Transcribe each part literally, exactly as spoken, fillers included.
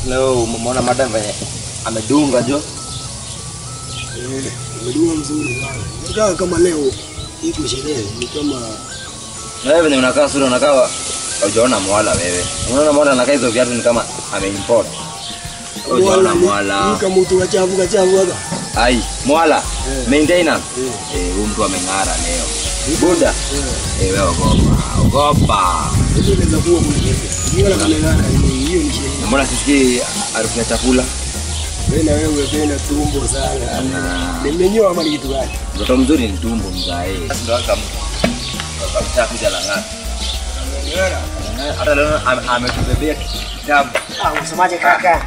Alafu leo umeona madam venye amedunga jo. Eh, amedunga mzuri sana. Ndio kama leo iko sherehe ni kama na wewe unakaa sura unakaa hujaona mwala wewe. Unaona mwala anakaa hizo viatu ni kama ameimport. Hujaona mwala. Ni kama mtu kachafu kachafu hapa. Ai, mwala. Yeah. Maintenance. Eh, huyu mtu ameng'ara leo. Buda. Eh, wewe ogopa. Ogopa. Ndio inaweza kuwa mwenyewe. Ndio la kameng'ara hiyo ni sherehe. Mbona sisi harufu ya chakula? Wewe na wewe unapenda tumbo sana. Nimenyoa ama ni kitu gani? Mtoto mzuri ni tumbo mzae. Ndio kama kabisa kuja la ng'ara. Hata leo ametubebea kitabu. Ah, unasemaje kaka?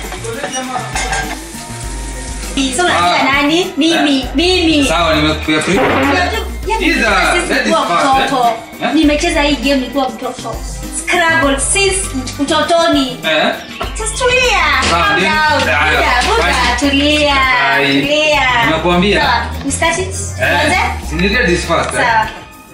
Sasa unajua nani? Mimi, mimi. Sawa, nimekupea free. Iza, that is fast. Nimecheza hii game nikiwa mtoto. Scrabble since utotoni. Eh? Just tulia. Calm down. Tulia, buda, tulia. Tulia. Nimekuambia. Sawa, we start it. Kwanza? Sinile this fast. Sawa.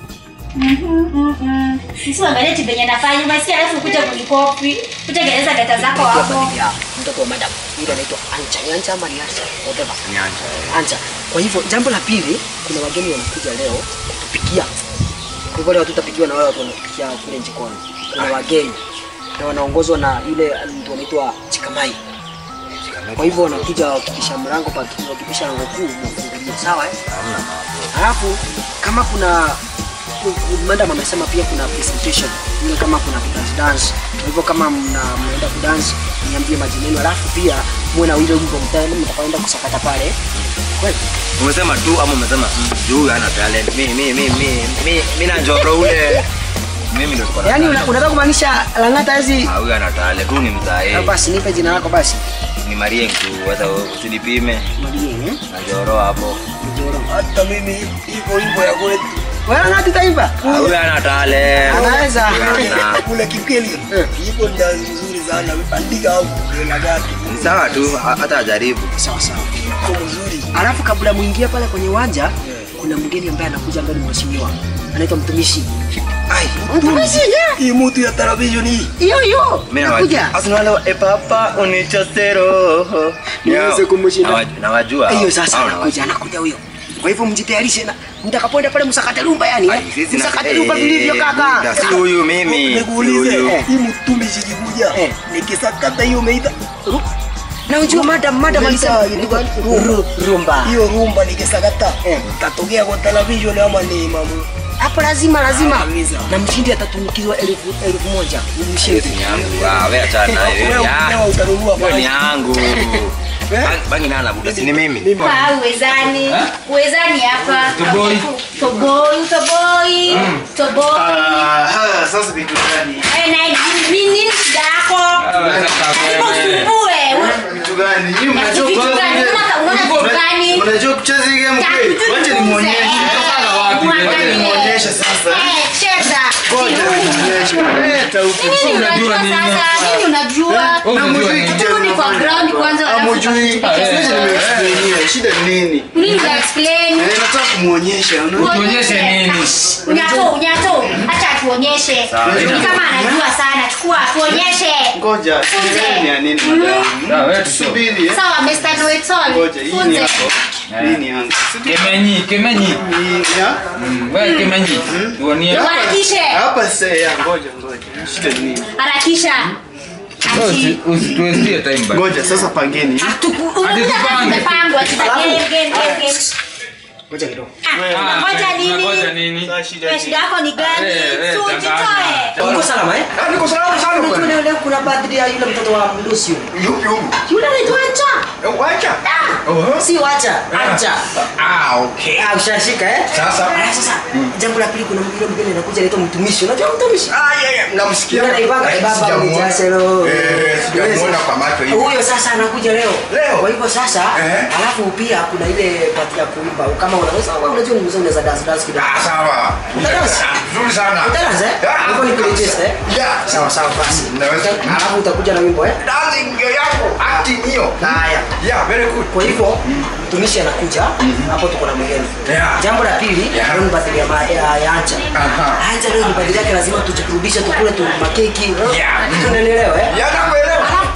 Mhm, mhm. Sisi wangalia tibenye nafanya, umesikia alafu kuja kunikopi. Kutengeneza data zako hapo. Mtoto wa madam. Ile inaitwa Anja, Anja ama Anja, whatever. Nyanja. Anja. Kwa hivyo jambo la pili, kuna wageni wanakuja leo kutupikia. Kwa hivyo leo tutapikiwa na wale watu wanapikia kule jikoni. Kuna wageni na wanaongozwa na yule mtu anaitwa Chikamai. Kwa hivyo wanakuja wakikisha mlango pa wakikisha lango kuu na kufungulia, sawa eh? Alafu kama kuna madam amesema pia kuna presentation. Ile kama kuna dance dance. Kwa hivyo kama mnaenda kudance niambie majina yenu, alafu pia muone ile wimbo mtaenda mtakwenda kusakata pale. Kweli? Umesema tu ama umesema juu ana talent. Mimi mimi mimi mimi mimi na njoro ule. Mimi ndio siko na. Yaani unataka kumaanisha Lang'ata hizi? Ah, huyu ana talent, huyu ni mzae. Basi nipe jina lako basi. Ni Marie tu, hata usinipime. Marie eh? Na njoro hapo. Njoro. Hata mimi iko wimbo ya kwetu. Wewe Lang'ata taifa? Huyu ana talent. Anaweza. Kule Kikeli. Iko dance nzuri sana. Andika hapo na gati. Ni sawa tu, hata ajaribu. Sawa sawa. Iko mzuri. Alafu kabla muingie pale kwenye uwanja, kuna mgeni ambaye anakuja mbele mheshimiwa. Anaitwa mtumishi. Ai, mtumishi. Hii mtu ya television hii. Hiyo hiyo. Anakuja. Asinalo e papa unichosero. Niweze kumshinda. Na wajua. Hiyo sasa anakuja, anakuja huyo. Kwa hivyo mjitayarishe na mtakapoenda pale msakate rumba yani eh. Msakate rumba vilivyo kaka. Si huyu mimi. Nikuulize, hii mtumishi kikuja. Nikisakata hiyo meita. Na unjua madam madam alisema rumba. Hiyo rumba nikisakata. Tatokea kwa television ama ni mamu. Hapo lazima lazima. Na mshindi atatumikizwa elfu elfu moja. Mshindi yangu. Ah, wewe acha na wewe. Wewe utanunua kwa ni yangu. Bangi nana buda si ni mimi. Ah, uwezani. Uwezani hapa. Toboi. Toboi, toboi. Toboi. Ah, sasa vitu gani? Eh, na nini nini dako? Wewe. Vitu gani? Nyinyi Mnajua gani? Unaona gani? Unajua kucheza hii game kweli? Wacha nimuonyeshe. Nimuonyeshe sasa. Eh, cheza. Ngoja nimuonyeshe. Eh, taufu. Nini unajua sasa? Nini unajua? Na mjui kitu ni kwa ground kwanza alafu. Amujui. Sasa nimeexplain. Shida ni nini? Nini una explain? Eh, nataka kumuonyesha. Tuonyeshe nini? Unyato, unyato. Acha tuonyeshe. Ni kama anajua sana. Chukua tuonyeshe. Ngoja. Ni ya nini madam? Ah, wewe Subiri eh. Sawa, mister Noetol. Ngoja, hii ni hapo. Hii ni yangu. Kemenyi, kemenyi. Hii ya? Wewe kemenyi. Tuonie. Harakishe. Hapa sasa ya ngoja ngoja. Shida ni nini? Harakisha. Usituestie time bana. Ngoja sasa pangeni. Tumepangwa game game game. Ngoja kidogo. Ngoja nini? Ngoja nini? Wewe shida yako ni gani? Sujitoe. Uko salama eh? Ah, niko salama sana Unajua bwana. leo leo kuna birthday ya yule mtoto wa Lucio. Yupi huyu? Yule anaitwa Anja. Eh, wacha. Oh. Si wacha, Anja. Ah, okay. Ah, ushashika eh? Sasa. Ah, sasa. Jambo la pili kuna mwingine mgeni anakuja anaitwa mtumishi. Unajua mtumishi? Ah, yeah, yeah. Namsikia. Yule anaibanga baba unijase leo. Eh, sijamuona kwa macho hivi. Huyo sasa anakuja leo. Leo? Kwa hivyo sasa, Eh. alafu pia kuna ile pati ya kuimba. Kama unaweza unajua ni mzee unaweza dance dance kidogo. Ah, sawa. Utadance? Nzuri sana. Utadance eh? Yeah. Hivyo ni kuregister eh? Yeah. Sawa sawa basi. Naweza. Alafu utakuja na wimbo eh? Dancing yako, acting hiyo. Haya. Yeah, very good. Kwa hivyo mtumishi anakuja hapo, tuko na mgeni. Yeah. Jambo la pili, Yeah. leo ni birthday ya ma- ya ya Anja. Aha. Anja leo ni birthday yake, lazima tujikurudishe, tukule tu makeki. Yeah. Tunaelewa eh? Yeah, nakuelewa. Alafu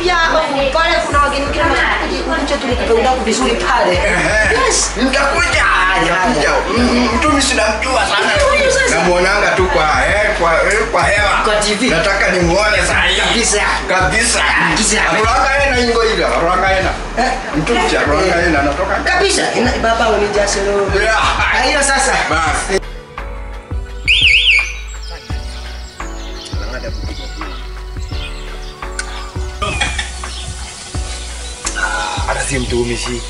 pia pale kuna wageni kila mtu tulikaunda vizuri pale. Yes, Nitakuja. Mtumi sinamjua sana. Namuonanga tu kwa eh kwa kwa hewa. Kwa T V. Nataka nimuone sana kabisa. kabisa. Kabisa. Rwanga yena ingo ila, rwanga yena. Mtumi cha rwanga yena anatoka Kabisa. Ina baba unijasho. Yeah. Hiyo sasa. Basi. Hata si mtumishi.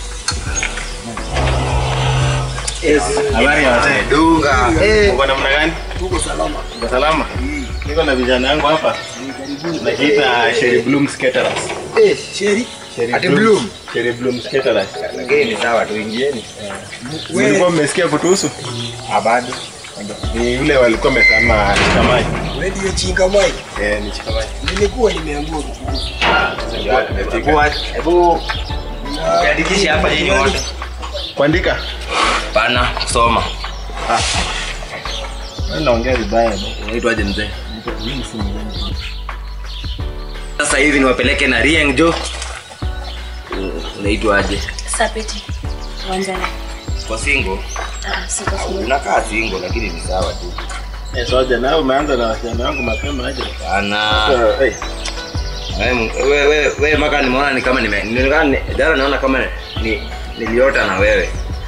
Yes. Habari ya wazee. Dunga. Eh, Uko namna gani? Tuko salama. Uko salama? Niko na vijana wangu hapa. Nakiita Sherry Bloom Caterers. eh, Sheri. Sherry Ati Bloom. Sherry Bloom Caterers. Lakini ni sawa tu ingieni. Mlikuwa mmesikia kutuhusu? Abadi. Ni yule walikuwa wamesema Chikamai. Wewe ndio chinga mai. Eh, ni Chikamai. Nilikuwa nimeambiwa Kwa hebu andikishe hapa yeye wote. Kuandika? Bana soma. Wewe naongea vibaya bwana. Unaitwaje mzee? Sasa hivi niwapeleke na Rieng Jo. Unaitwaje? Sapeti. Wanzana. Kwa single? Ah, siko single. Unakaa single lakini ni sawa tu. Eh, soja nao umeanza na wasichana wangu mapema aje. Bana. Eh, Wewe wewe wewe maka nimeona ni kama nime nilikuwa jana naona kama ni niliota na wewe.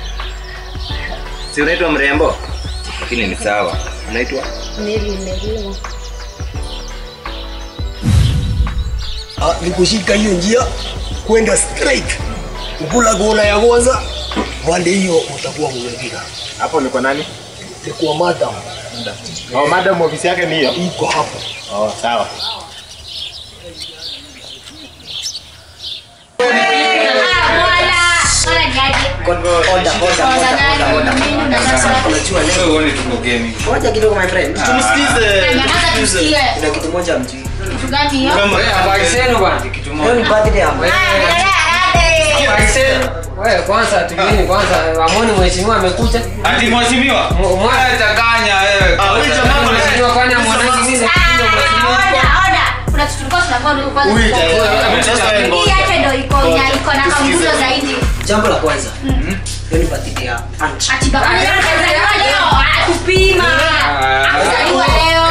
Si unaitwa mrembo? Lakini ni sawa. Unaitwa? Meli Meli. ah, nikushika hiyo njia kwenda straight. Ukula gona ya kwanza, wande hiyo utakuwa mmefika. hapo ni kwa nani? Ni kwa madam. Oh, madam ofisi yake ni hiyo. Iko hapo. Oh, sawa. unajua leo. Ngoja kidogo my friend. Tumsikize. Kuna kitu moja mtu. Kama Wewe habari zenu bwana. Leo ni birthday yangu. Habari zenu. Wewe kwanza tulieni kwanza amoni mheshimiwa amekuja. Ati mheshimiwa? Wewe changanya wewe. Ah, wewe jamaa mheshimiwa kwani mwanangu mimi ndio mheshimiwa. Kuna kitu tulikuwa tunafanya huko kwanza. Hii yake ndio iko iko na kambuzo zaidi. Jambo la kwanza. Leo ni birthday ya Aunt. Ati baba anazaliwa leo, kupima. Anazaliwa leo.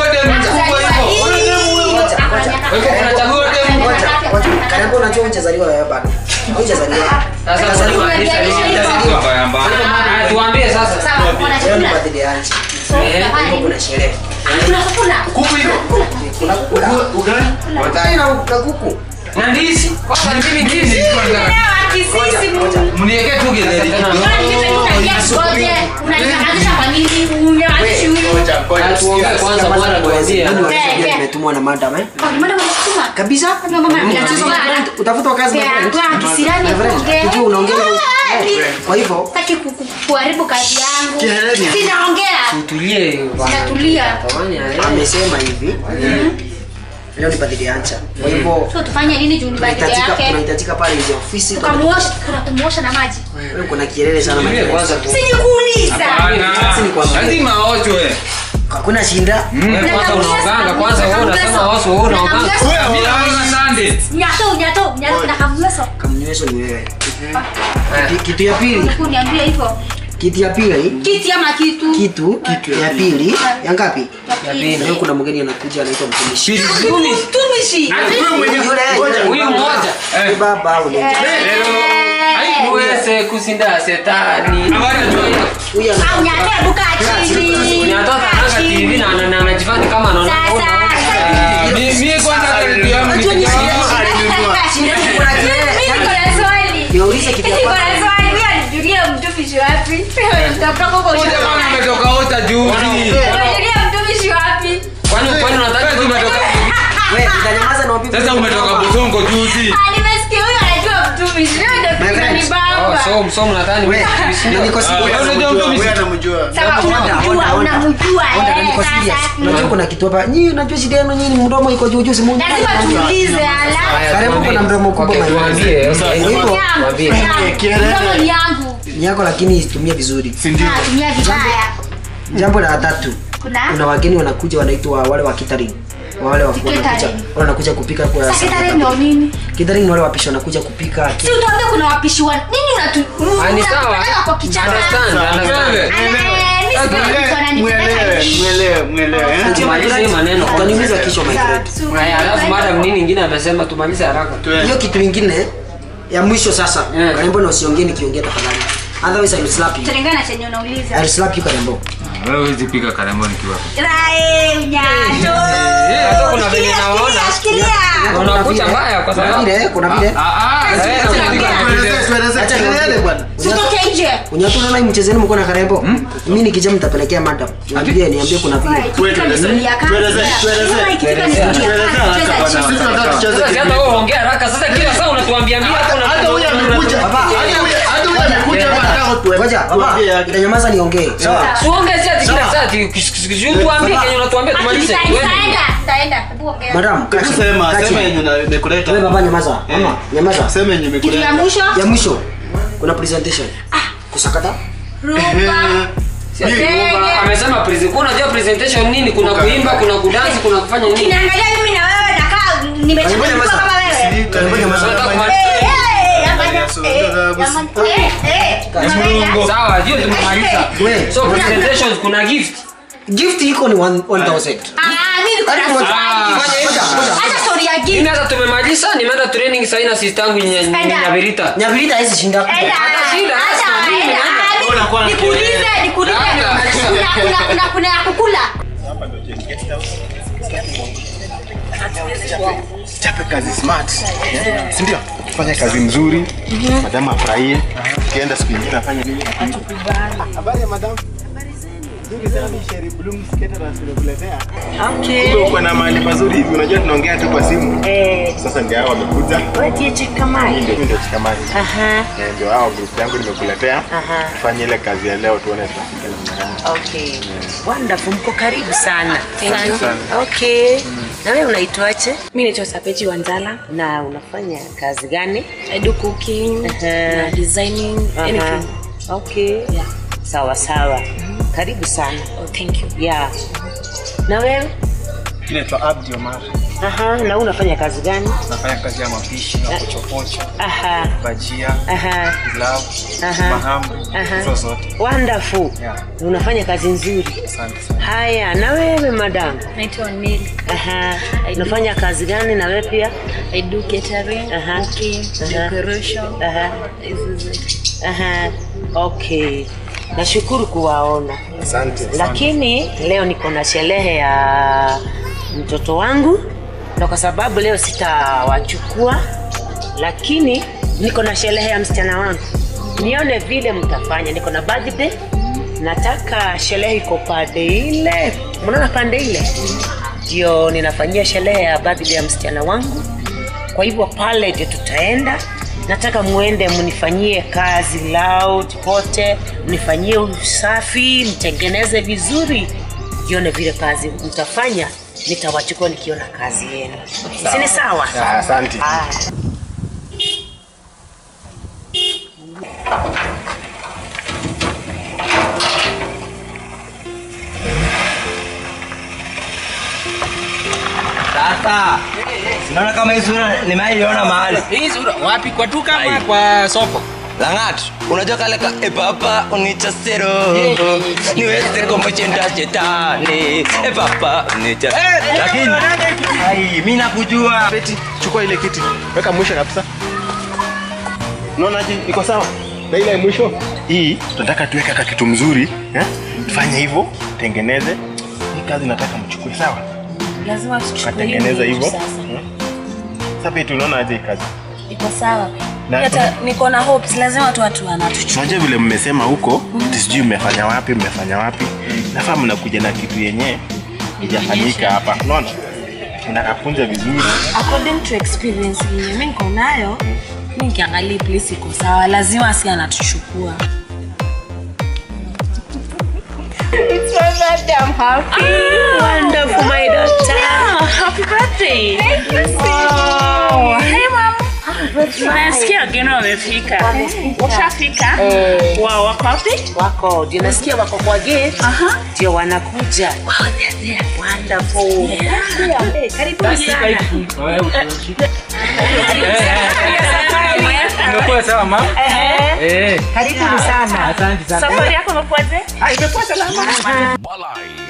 Wewe unachagua demu. Karibu unajua unachezaliwa wewe bado. Unachezaliwa. Sasa Unachezaliwa. Mbaya mbaya. Tuambie sasa. Sawa, kuna Leo ni chakula. birthday ya Aunt. Eh, Hapo kuna sherehe. kuna chakula. Kuku hiyo. Kuna kula. Ugali? Tena na kuku. Na ndizi. Kwanza ni mimi ndizi. Mniweke tu getheri kidogo. Tuongee kwanza bwana tuanzie. Nimetumwa na madam eh. Kabisa. Utafuta kazi na friend. Tujue unaongea. Kwa hivyo kuharibu kazi yangu. Sinaongea. Tutulie bwana. Sinatulia. Tamani ya. amesema hivi. Leo ni birthday ya Aunt. Kwa hivyo So tufanye nini juu ni birthday tunahitajika yake? tunahitajika pale nje ofisi. Tukamuosha, kuna kumuosha na maji. Wewe kuna kielele sana my Tulie friend. kwanza tu. Si nikuuliza. Lazima aochwe. Hakuna shinda. Wewe kwanza unaoganga kwanza wewe unasema wasu wewe unaoganga. Wewe mimi naona Sunday. Nyato, nyato, nyato na kamweso. Kamnyweso ni wewe. Kitu- Kitu ya pili, Kuniambia hivyo. kitu ya pili, Kiti ama kitu? kitu ya pili, ya ngapi? Ya pili. Leo kuna mgeni anakuja anaitwa mtumishi. Mtumishi. Huyu mmoja. Ni baba au ni Haiweze kusinda setani. Habari ya huyu Au ana nyato buka chini. Unatoka anga T V na ana- anajifanya kama anaona. Sasa. Mimi kwanza karibu yangu kuna kielele. Niulize kitu ya kwanza. umetoka ota juzi. Kwani kwani unataka tumetoka? Wewe utanyamaza na wapiga. Sasa umetoka Busongo juzi. Oh, so msomo nadhani Wewe ndio niko siku. Unajua mtumishi? Wewe anamjua. Onda niko serious. Unajua kuna kitu hapa. Nyinyi unajua shida yenu nyinyi mdomo iko juu juu simu. Karibu kuna mdomo kubwa my tuambie. Sasa Kwa hivyo yangu ni yako lakini itumie vizuri. natumia vibaya. Jambo la tatu. Kuna? Kuna wageni wanakuja wanaitwa wale wa catering. Wale wa wanakuja wanakuja kupika kwa sasa. Catering ndio nini? Catering ni wale wapishi wanakuja kupika. Si utaambia kuna wapishi wa nini unatu? Ani sawa. Kwa kichana. Understand. Muelewe, muelewe, muelewe. Tumalize maneno. Utaniuliza kesho my friend. Haya, alafu madam nini nyingine amesema tumalize haraka. Hiyo kitu kingine ya mwisho sasa. Karembo na usiongee nikiongea tafadhali. Otherwise I will slap you. Tulingana chenye unauliza. I will slap you Karembo. Wewe huwezi pika Karembo nikiwa. Rai unyato. Eh, hata kuna vile naona. Shikilia. Unakucha mbaya kwa sababu vile kuna vile. Ah ah, Acha kelele bwana. Sitoke nje. Unyato unaona mchezeni mko na Karembo? Mimi nikija mtapelekea madam. Niambie niambie kuna vile. Tueleze. sasa hata wewe ongea haraka sasa kila saa unatuambia mbia kuna Hata huyu amekuja. Hata huyu amekuja bwana. Ngoja baba, nyamaza niongee. Sawa. Tuongee si ati kila saa ati tuambie kenye unatuambia tumalize. Taenda, taenda. Hebu ongea. Madam, Sema, sema yenye nimekuleta. wewe baba nyamaza. Mama, nyamaza. Sema yenye Kitu ya nimekuleta. mwisho? Ya mwisho. Kuna presentation. Ah, Kusakata? rumba. Amesema presentation. Unajua presentation nini? Kuna kuimba, kuna kudansi, kuna kufanya nini? Kinaangalia mimi na wewe nakaa nimechukua kama wewe. Karembo nyamaza. Sawa, hiyo tumemaliza. Wewe, So presentations kuna gift. gift iko ni one thousand. Ah, mimi niko na swali. Acha story ya gift. Mimi hata tumemaliza, nimeenda training sasa na sister yangu Nyavirita. Nyabilita hizi shinda. Enda. Nikuulize, nikuulize. Kuna kuna kuna ya kukula. Chape kazi smart. Si ndio? Fanya kazi nzuri. Madam afurahie. Kienda siku nyingine afanye nini? Habari ya madam. Nzuri sana Sherry Bloom Caterers tunakuletea. Okay. Kumbe uko na mahali pazuri hivi unajua tunaongea tu kwa simu. Eh. Sasa ndio hao wamekuja. Wewe chikamai. Ndio ndio chikamai. Aha. Ndio hao group yangu nimekuletea. Aha. Tufanye ile kazi ya leo tuone tutafika namna gani. Okay. Wonderful, mko karibu sana. Asante sana. Okay. Na wewe unaitwaje? Mimi naitwa Sapeji Wanzala. Na unafanya kazi gani? I do cooking, Aha. na designing, Aha. anything. Okay. Yeah. Sawa sawa. Karibu sana. Oh, thank you. Yeah. Na wewe? Inaitwa Abdi Omar. Aha, na unafanya kazi gani? Nafanya kazi ya mapishi, ya kuchopocho, Aha. bajia, Aha. pilau, Aha. mahamri, Aha. hizo zote. Wonderful. Yeah. Unafanya kazi nzuri. Asante sana. Haya, na wewe madam? Naitwa Nili. Aha. Unafanya kazi gani na wewe pia? I do catering, Aha. cooking, Aha. decoration. Aha. Hizo zote. Aha. Okay. Nashukuru kuwaona. Asante. Lakini leo niko na sherehe ya mtoto wangu na kwa sababu leo sitawachukua, lakini niko na sherehe ya msichana wangu. Nione vile mtafanya. Niko na birthday. Nataka sherehe iko pande ile. Mnaona pande ile? Ndio ninafanyia sherehe ya birthday ya msichana wangu. Kwa hivyo pale ndio tutaenda. Nataka muende mnifanyie kazi loud pote, mnifanyie usafi, mtengeneze vizuri. Jione vile kazi mtafanya, nitawachukua nikiona kazi yenu. Si ni sawa? Asante. Ah. Sasa. Sinaona kama hii sura nimeiona mahali. Hii sura wapi, kwa duka ama kwa soko? Langat, unajua kale ka e papa unichasero. Niweze kumchinda shetani. E papa unicha. Lakini ai mimi nakujua. Beti, chukua ile kiti. Weka mwisho kabisa. Unaona je, iko sawa? Na ile mwisho hii tunataka tuweke kaka kitu mzuri, eh? Fanya hivyo, tengeneze. Hii kazi nataka mchukue, sawa? Lazima tuchukue. Tengeneza hivyo. Sasa Beti, unaona aje kazi? Iko sawa. Na- Hata niko na hopes, lazima tu watu wanatuchukua. Unajua vile mmesema huko, sijui mmefanya wapi, mmefanya wapi. Nafaa mnakuja na kitu yenye ijafanyika hapa. Unaona? Inakapunja vizuri. According to experience yenye mimi niko nayo, mimi nikiangalia place iko sawa, lazima si anatuchukua. It's my birthday. I'm happy. Ah, wonderful, my daughter. Yeah, happy birthday. Thank you. Oh, hey mom. Nasikia wageni wamefika. Ushafika? Eh. Wao wako wapi? Wako, ndio nasikia wako kwa gate. Aha. Ndio wanakuja. Wow, they're there. Wonderful. Eh, karibu sana. Umekuwa sawa mama? Eh. Eh. Karibu sana. Asante sana. Safari yako imekuwaje? Ah, imekuwa salama. Balai.